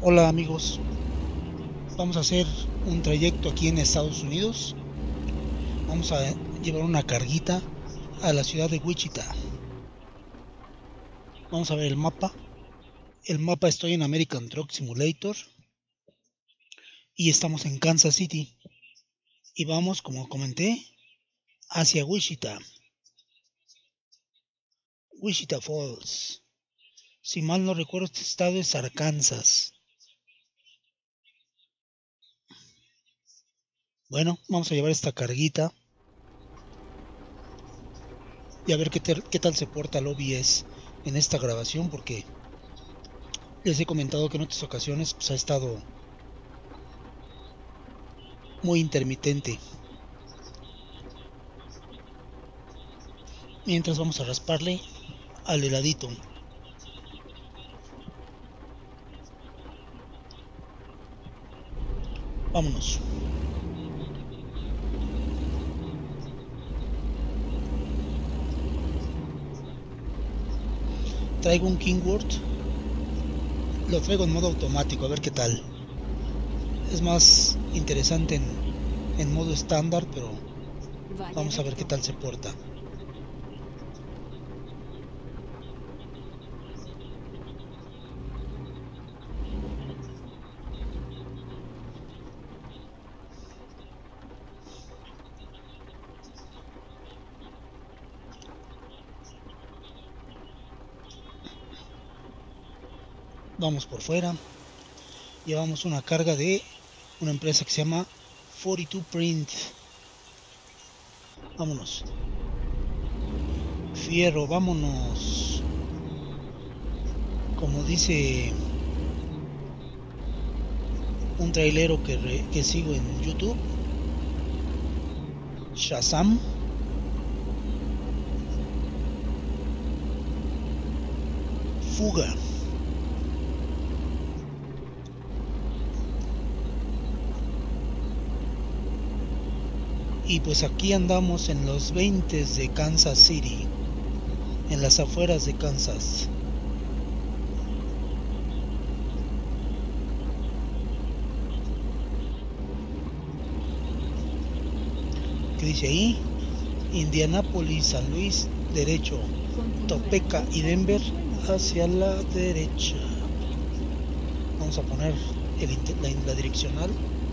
Hola amigos, vamos a hacer un trayecto aquí en Estados Unidos. Vamos a llevar una carguita a la ciudad de Wichita. Vamos a ver el mapa. El mapa, estoy en American Truck Simulator y estamos en Kansas City. Y vamos, como comenté, hacia Wichita. Wichita Falls. Si mal no recuerdo, este estado es Arkansas. Bueno, vamos a llevar esta carguita y a ver qué tal se porta el OBS en esta grabación, porque les he comentado que en otras ocasiones pues, ha estado muy intermitente. Mientras vamos a rasparle al heladito. Vámonos. Traigo un Kingworth. Lo traigo en modo automático, a ver qué tal. Es más interesante en modo estándar, pero vamos a ver qué tal se porta. Vamos por fuera. Llevamos una carga de una empresa que se llama 42 Print. Vámonos. Fierro, vámonos. Como dice un trailero que sigo en YouTube, Shazam. Fuga. Y pues aquí andamos en los 20 de Kansas City, en las afueras de Kansas. ¿Qué dice ahí? Indianápolis, San Luis, derecho. Topeka y Denver hacia la derecha. Vamos a poner la direccional.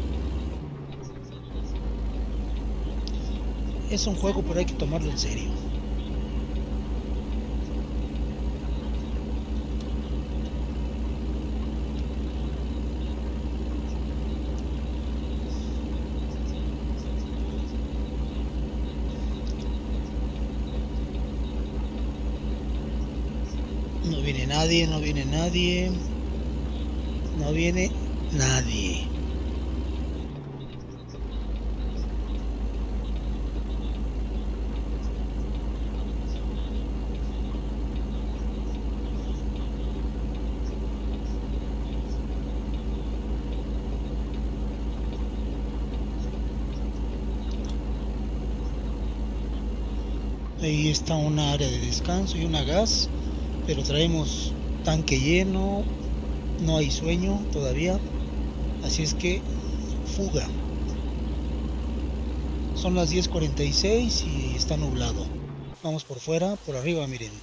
Es un juego, pero hay que tomarlo en serio. No viene nadie, no viene nadie. No viene nadie. Ahí está una área de descanso y una gas, pero traemos tanque lleno, no hay sueño todavía, así es que fuga. Son las 10:46 y está nublado. Vamos por fuera, por arriba, miren.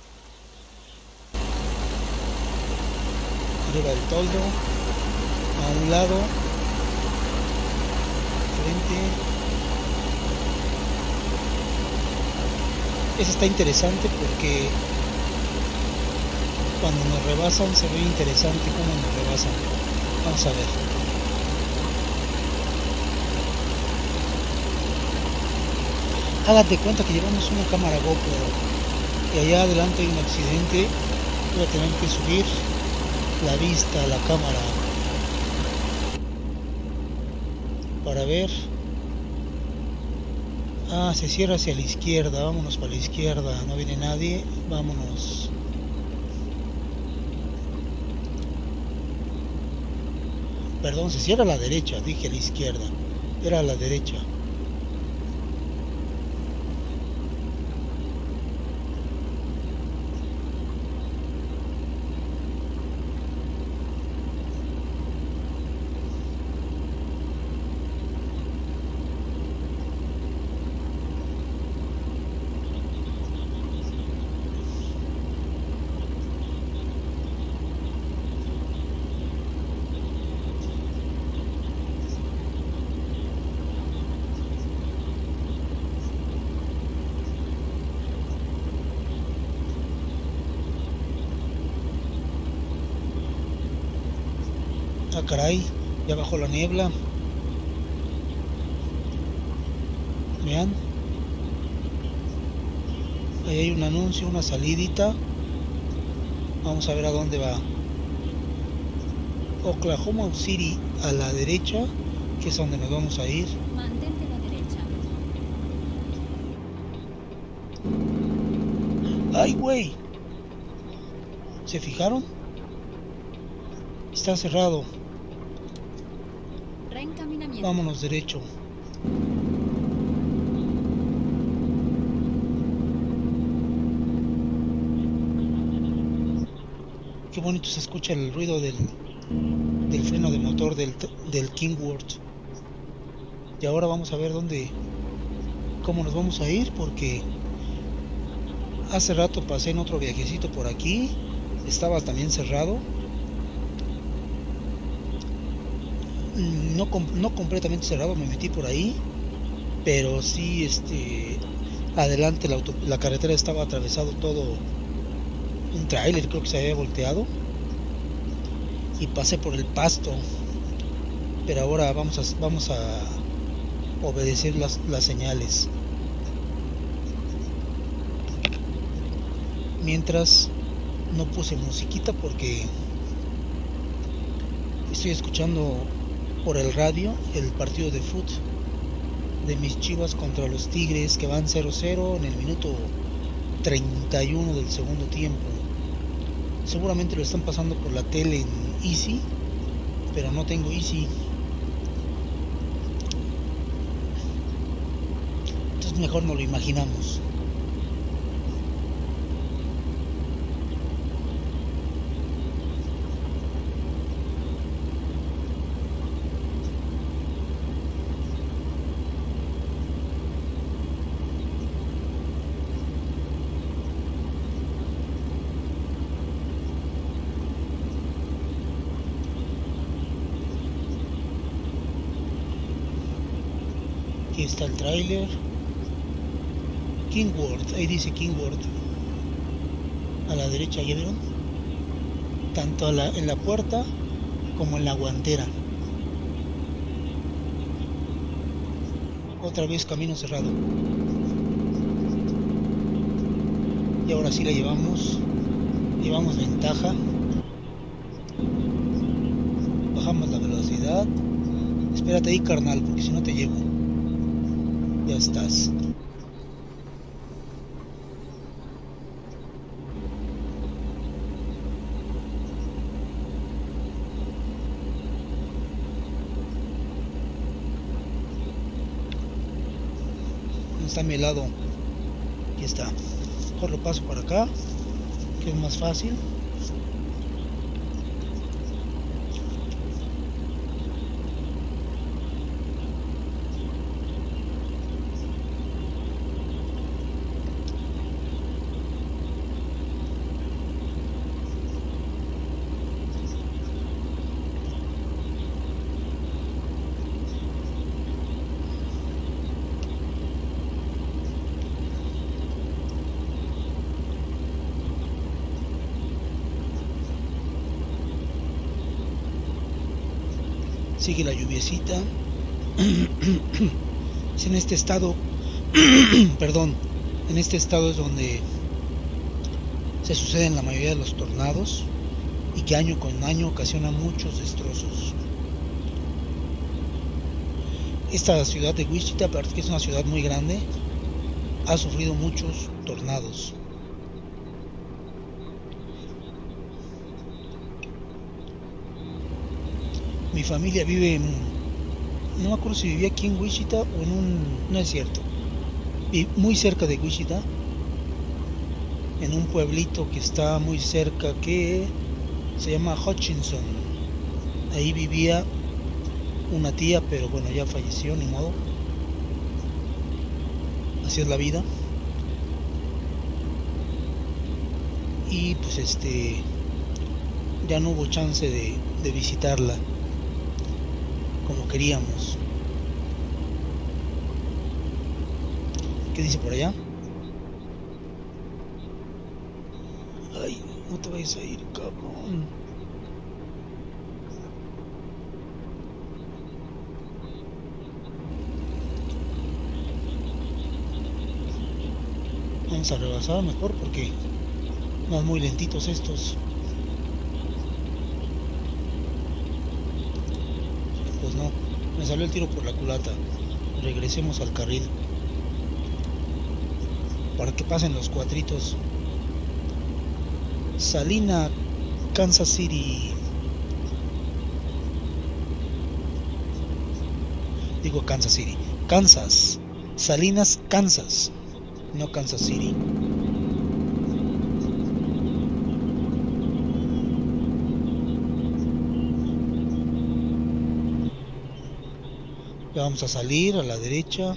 Arriba del toldo, a un lado, frente. Eso está interesante porque cuando nos rebasan se ve interesante cómo nos rebasan. Vamos a ver. Hágate cuenta que llevamos una cámara GoPro y allá adelante hay un accidente. Voy a tener que subir la vista a la cámara para ver. Ah, se cierra hacia la izquierda. Vámonos para la izquierda. No viene nadie. Vámonos. Perdón, se cierra a la derecha. Dije a la izquierda. Era a la derecha. Ah, caray, ya bajó la niebla. Vean, ahí hay un anuncio, una salidita. Vamos a ver a dónde va. Oklahoma City a la derecha, que es donde nos vamos a ir. Mantente a la derecha. ¡Ay, güey! ¿Se fijaron? Está cerrado. Reencaminamiento. Vámonos derecho. Qué bonito se escucha el ruido del freno de motor del Kingworth. Y ahora vamos a ver cómo nos vamos a ir, porque hace rato pasé en otro viajecito por aquí. Estaba también cerrado. No completamente cerrado, me metí por ahí, pero sí, adelante la carretera estaba atravesado todo. Un tráiler creo que se había volteado y pasé por el pasto, pero ahora vamos a obedecer las señales. Mientras no puse musiquita porque estoy escuchando por el radio el partido de fútbol de mis Chivas contra los Tigres, que van 0-0 en el minuto 31 del segundo tiempo. Seguramente lo están pasando por la tele en Easy, pero no tengo Easy. Entonces mejor no lo imaginamos. Aquí está el tráiler. Kingworth, ahí dice Kingworth. A la derecha, ¿ya vieron? Tanto en la puerta como en la guantera. Otra vez camino cerrado. Y ahora sí la llevamos ventaja. Bajamos la velocidad. Espérate ahí, carnal, porque si no te llevo. Ya estás. Está a mi lado. Aquí está. Mejor lo paso para acá, que es más fácil. Sigue la lluviecita. Es en este estado, perdón, en este estado es donde se suceden la mayoría de los tornados y que año con año ocasiona muchos destrozos. Esta ciudad de Wichita, aparte que es una ciudad muy grande, ha sufrido muchos tornados. Mi familia vive no me acuerdo si vivía aquí en Wichita o no es cierto, muy cerca de Wichita, en un pueblito que está muy cerca, que se llama Hutchinson. Ahí vivía una tía, pero bueno, ya falleció, ni modo. Así es la vida. Y pues ya no hubo chance de visitarla como queríamos. ¿Qué dice por allá? Ay, no te vayas a ir, cabrón. Vamos a rebasar mejor porque van muy lentitos estos. Pues no, me salió el tiro por la culata. Regresemos al carril para que pasen los cuatritos. Salina, Kansas City. Digo Kansas City, Kansas. Salinas, Kansas, no Kansas City. Ya vamos a salir a la derecha.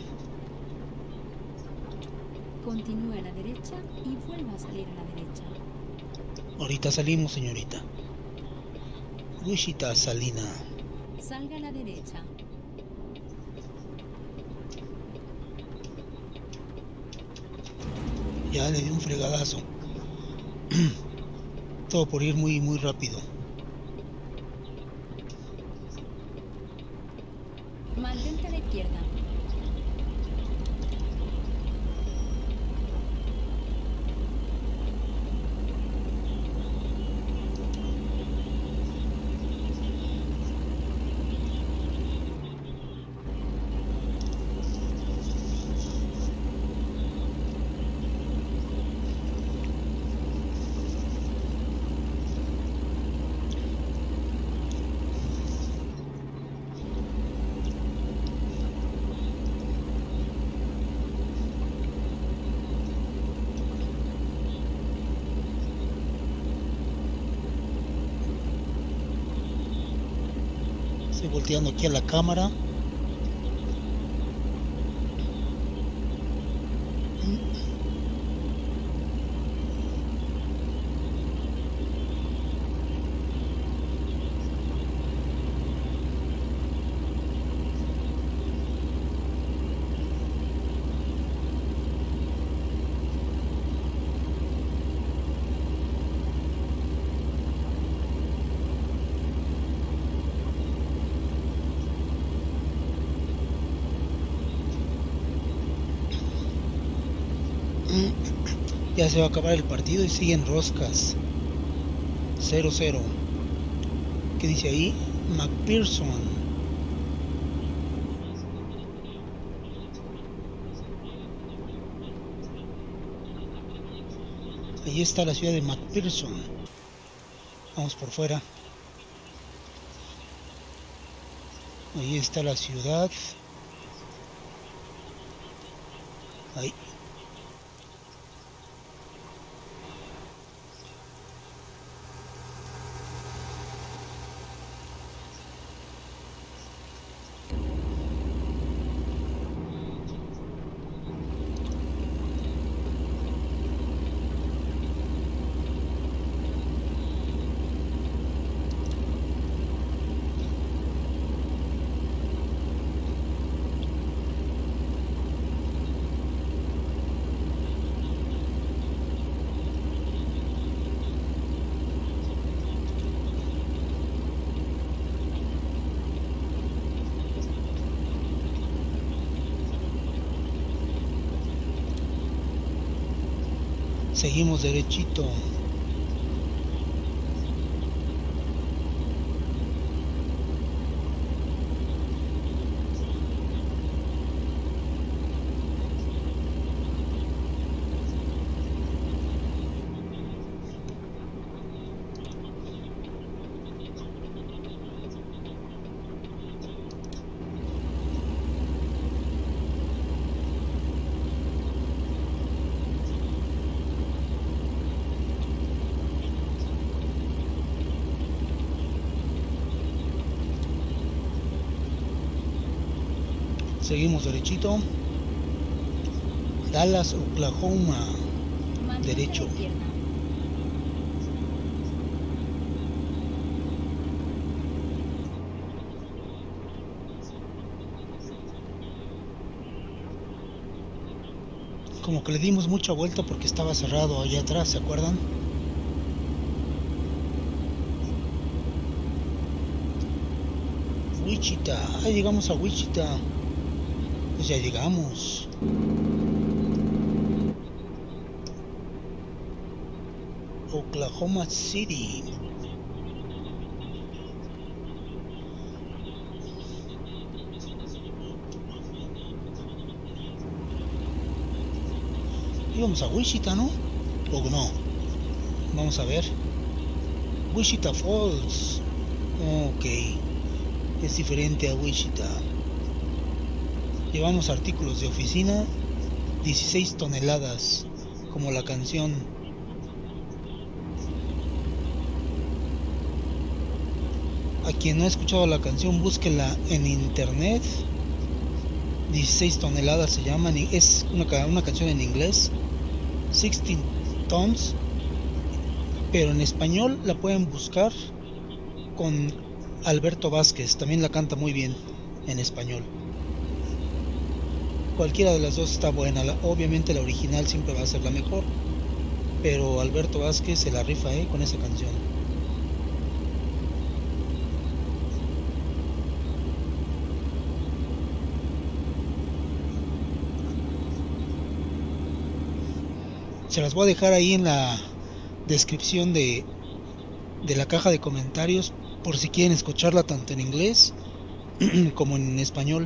Continúe a la derecha y vuelva a salir a la derecha. Ahorita salimos, señorita. Wichita, Salina. Salga a la derecha. Ya le di un fregadazo. Todo por ir muy rápido. Mantente a la izquierda. Estoy volteando aquí a la cámara. Ya se va a acabar el partido y siguen roscas. 0-0. ¿Qué dice ahí? McPherson. Ahí está la ciudad de McPherson. Vamos por fuera. Ahí está la ciudad. Ahí. Seguimos derechito. Seguimos derechito. Dallas, Oklahoma. Derecho. Como que le dimos mucha vuelta porque estaba cerrado allá atrás, ¿se acuerdan? Wichita, ahí llegamos a Wichita. Pues ya llegamos. Oklahoma City. Íbamos a Wichita, ¿no? ¿O no? Vamos a ver. Wichita Falls. Ok. Es diferente a Wichita. Llevamos artículos de oficina. 16 toneladas. Como la canción. A quien no ha escuchado la canción, búsquela en internet. 16 toneladas se llama. Es una canción en inglés. 16 tons. Pero en español la pueden buscar con Alberto Vázquez. También la canta muy bien en español. Cualquiera de las dos está buena. Obviamente la original siempre va a ser la mejor. Pero Alberto Vázquez se la rifa con esa canción. Se las voy a dejar ahí en la descripción de la caja de comentarios por si quieren escucharla tanto en inglés como en español.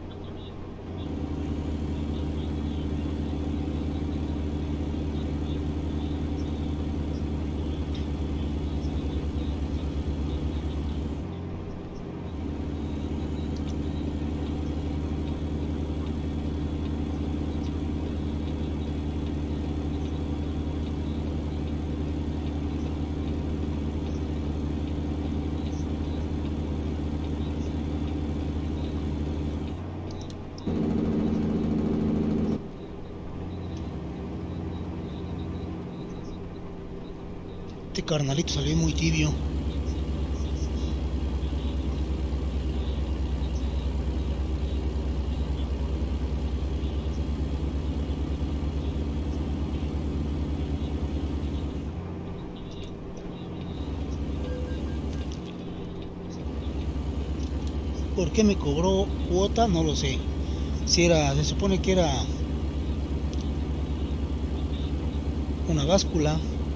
Este carnalito salió muy tibio. ¿Por qué me cobró cuota? No lo sé. Se supone que era una báscula.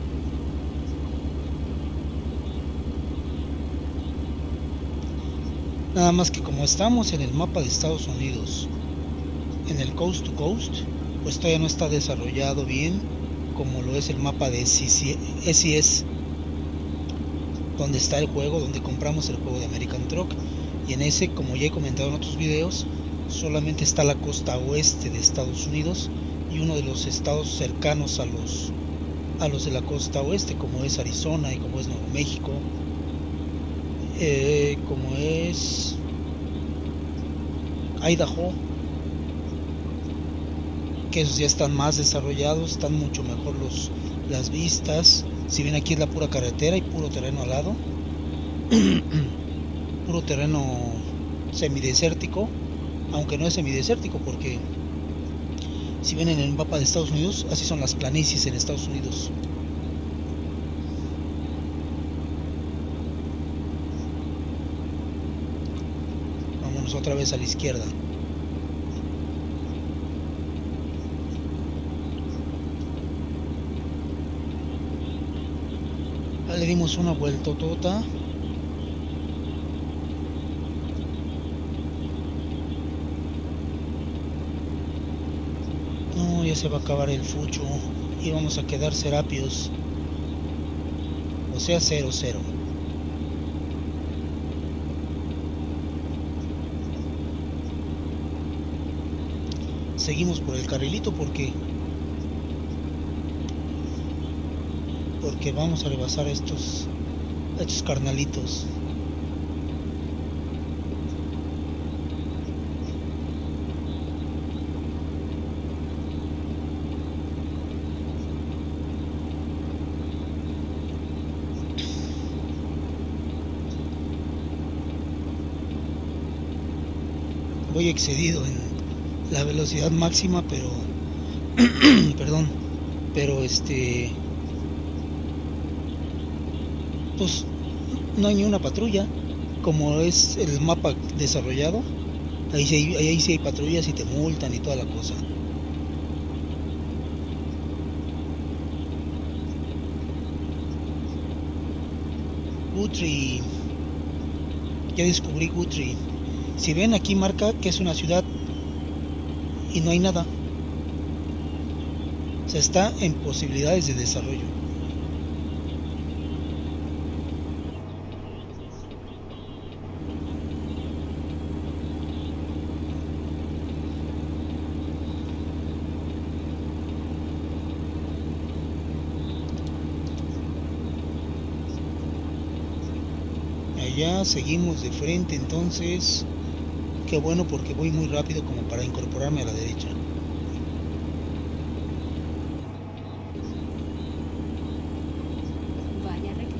Nada más que como estamos en el mapa de Estados Unidos, en el Coast to Coast, pues todavía no está desarrollado bien como lo es el mapa de SES, donde está el juego, donde compramos el juego de American Truck. Y en ese, como ya he comentado en otros videos, solamente está la costa oeste de Estados Unidos y uno de los estados cercanos a los de la costa oeste, como es Arizona y como es Nuevo México, como es Idaho, que esos ya están más desarrollados, están mucho mejor las vistas. Si bien aquí es la pura carretera y puro terreno al lado, puro terreno semidesértico, aunque no es semidesértico, porque si ven en el mapa de Estados Unidos, así son las planicies en Estados Unidos. Vámonos otra vez a la izquierda. Le dimos una vueltotota. No, ya se va a acabar el fucho y vamos a quedar Serapios, o sea 0-0. Seguimos por el carrilito porque vamos a rebasar estos carnalitos. Voy excedido en la velocidad máxima, pero perdón, pero pues no hay ni una patrulla. Como es el mapa desarrollado, ahí sí hay patrullas y te multan y toda la cosa. Guthrie. Ya descubrí Guthrie. Si ven, aquí marca que es una ciudad y no hay nada. O sea, está en posibilidades de desarrollo. Allá seguimos de frente, entonces qué bueno, porque voy muy rápido como para incorporarme a la derecha. Vaya recto.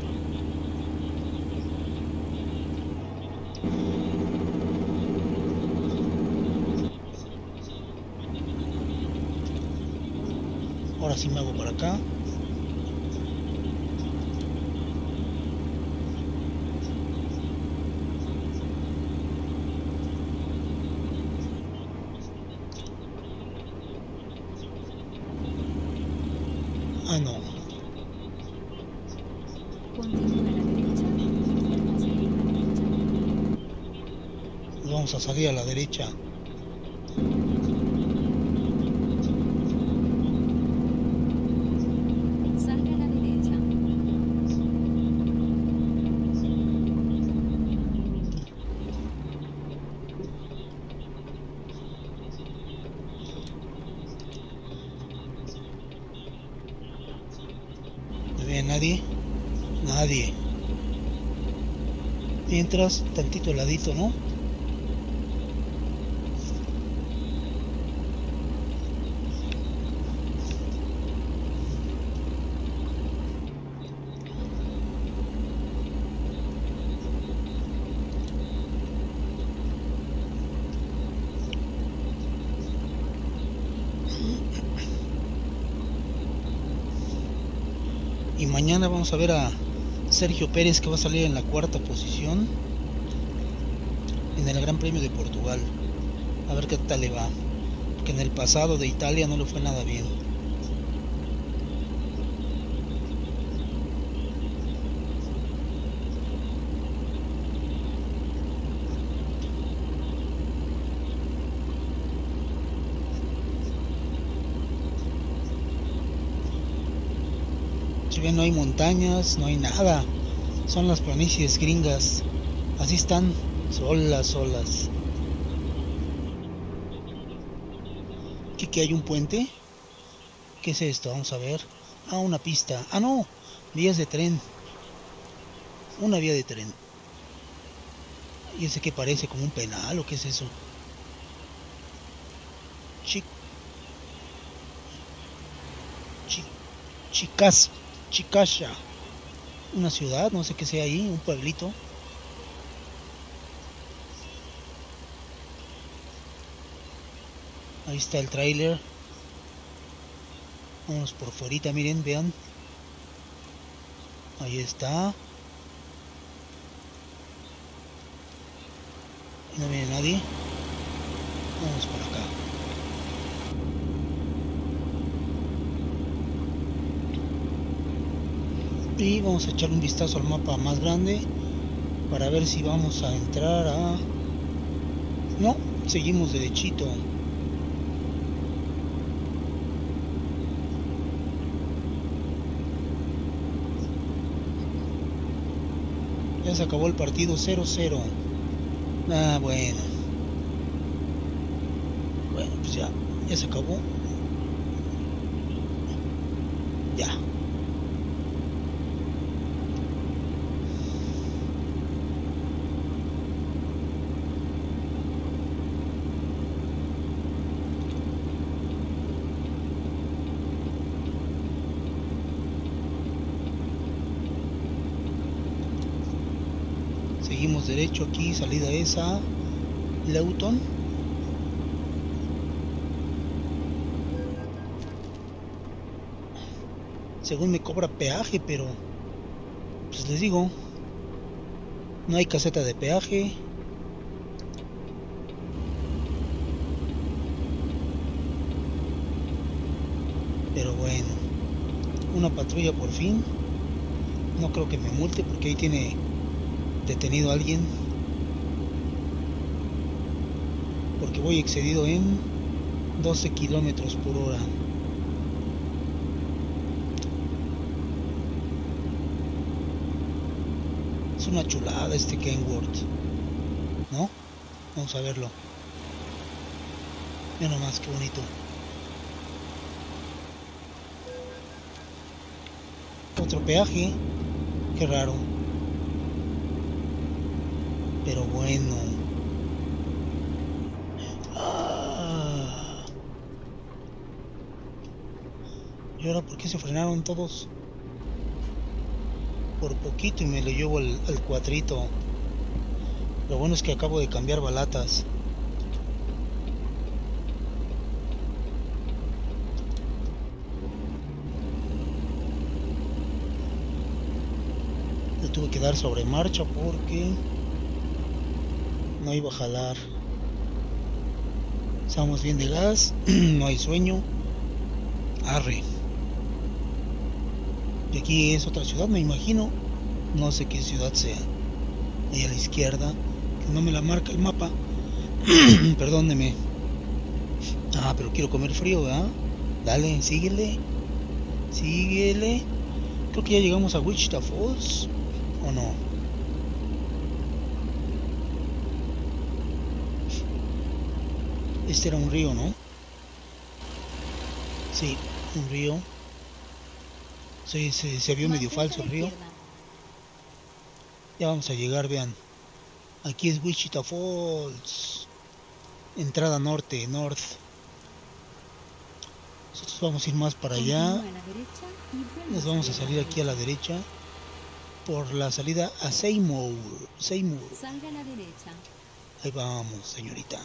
Ahora sí me hago para acá. Ah, no. Continúa a la derecha y vuelva a salir a la derecha. Pues vamos a salir a la derecha. Salga a la derecha. ¿No ve a nadie? Nadie. Mientras, tantito heladito, ¿no? Y mañana vamos a ver a Sergio Pérez, que va a salir en la 4ª posición en el Gran Premio de Portugal. A ver qué tal le va, porque en el pasado de Italia no le fue nada bien. Si ven, no hay montañas, no hay nada. Son las planicies gringas. Así están, solas. ¿Qué hay un puente? ¿Qué es esto? Vamos a ver. Ah, una pista. Ah, no, vías de tren. Una vía de tren. ¿Y ese que parece como un penal o qué es eso? Chicasha. Una ciudad, no sé qué sea ahí, un pueblito. Ahí está el tráiler. Vamos por fuera, miren, vean. Ahí está. No viene nadie. Vamos por acá. Y vamos a echar un vistazo al mapa más grande para ver si vamos a entrar a... No, seguimos derechito. Ya se acabó el partido 0-0. Ah, bueno. Bueno, pues ya se acabó. Ya. Seguimos derecho aquí, salida esa, Leuton. Según me cobra peaje, pero pues les digo, no hay caseta de peaje. Pero bueno, una patrulla por fin. No creo que me multe porque ahí tiene detenido a alguien porque voy excedido en 12 kilómetros por hora. Es una chulada este Kenworth, ¿no? Vamos a verlo. Mira nomás qué bonito. Otro peaje, qué raro, pero bueno. ¿Y ahora por qué se frenaron todos? Por poquito y me lo llevo al cuadrito. Lo bueno es que acabo de cambiar balatas. Le tuve que dar sobre marcha porque no iba a jalar. Estamos bien de gas, no hay sueño. Arre. Y aquí es otra ciudad, me imagino. No sé qué ciudad sea. Ahí a la izquierda, que no me la marca el mapa. Perdóneme. Ah, pero quiero comer frío, ¿verdad? Dale, síguele. Síguele. Creo que ya llegamos a Wichita Falls. ¿O no? Este era un río, ¿no? Sí, un río. Sí, se vio medio falso el río. Ya vamos a llegar, vean. Aquí es Wichita Falls. Entrada norte, north. Nosotros vamos a ir más para allá. Nos vamos a salir aquí a la derecha. Por la salida a Seymour. Salga a la derecha. Ahí vamos, señorita.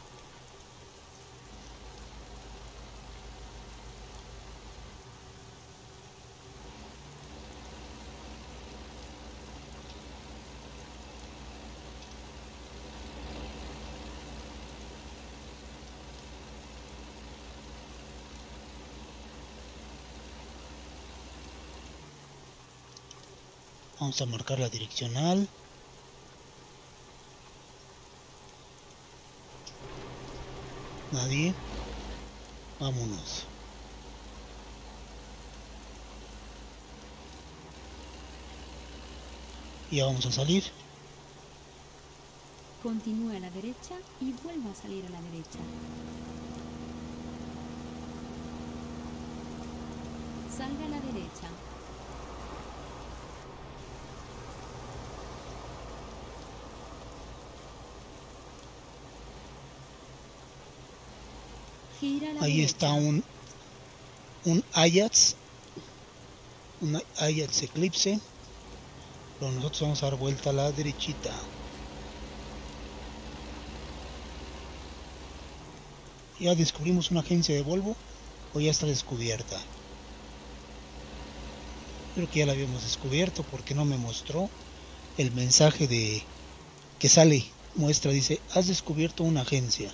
Vamos a marcar la direccional. Nadie. Vámonos. Y ya vamos a salir. Continúe a la derecha y vuelva a salir a la derecha. Salga a la derecha. Gira a la Ahí derecha. está un Ajax. Un Ajax Eclipse. Pero nosotros vamos a dar vuelta a la derechita. ¿Ya descubrimos una agencia de Volvo o ya está descubierta? Creo que ya la habíamos descubierto porque no me mostró el mensaje de que sale. Muestra, dice, has descubierto una agencia.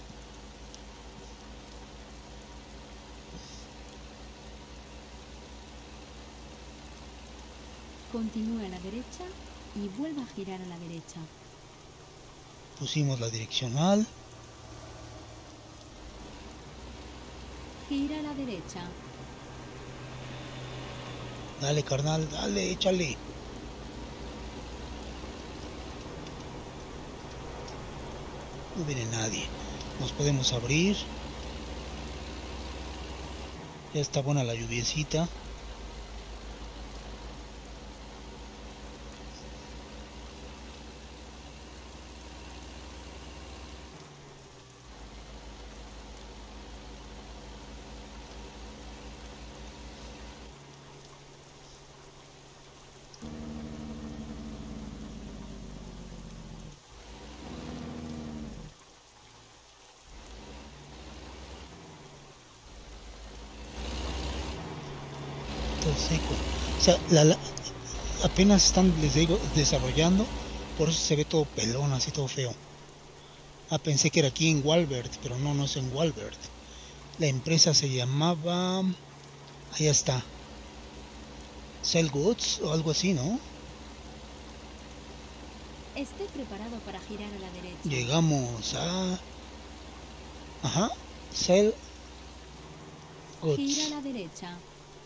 Continúe a la derecha y vuelva a girar a la derecha. Pusimos la direccional. Gira a la derecha. Dale, carnal, dale, échale. No viene nadie. Nos podemos abrir. Ya está buena la lluviecita. Todo seco. O sea, apenas están, les digo, desarrollando. Por eso se ve todo pelón, así todo feo. Ah, pensé que era aquí en Walbert, pero no, no es en Walbert. La empresa se llamaba... Ahí está. Sell Goods o algo así, ¿no? Esté preparado para girar a la derecha. Llegamos a... Ajá. Sell goods. Gira a la derecha.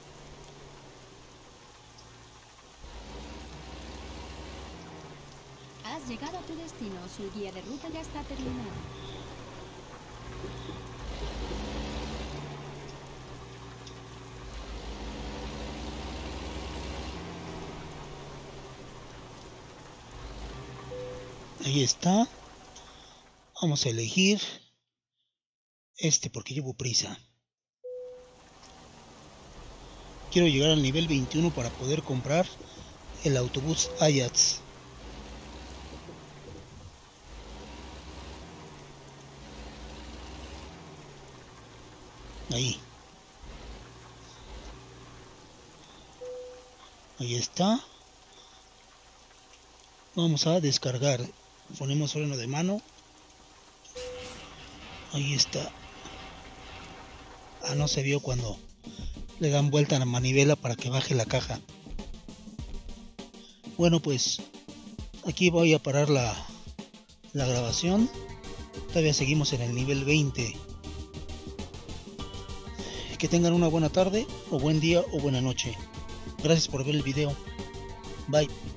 Has llegado a tu destino. Su guía de ruta ya está terminado. Ahí está. Vamos a elegir este porque llevo prisa. Quiero llegar al nivel 21 para poder comprar el autobús Ajax. Ahí. Ahí está. Vamos a descargar. Ponemos freno de mano. Ahí está. Ah, no se vio cuando le dan vuelta a la manivela para que baje la caja. Bueno, pues aquí voy a parar la grabación. Todavía seguimos en el nivel 20. Que tengan una buena tarde, o buen día, o buena noche. Gracias por ver el video. Bye.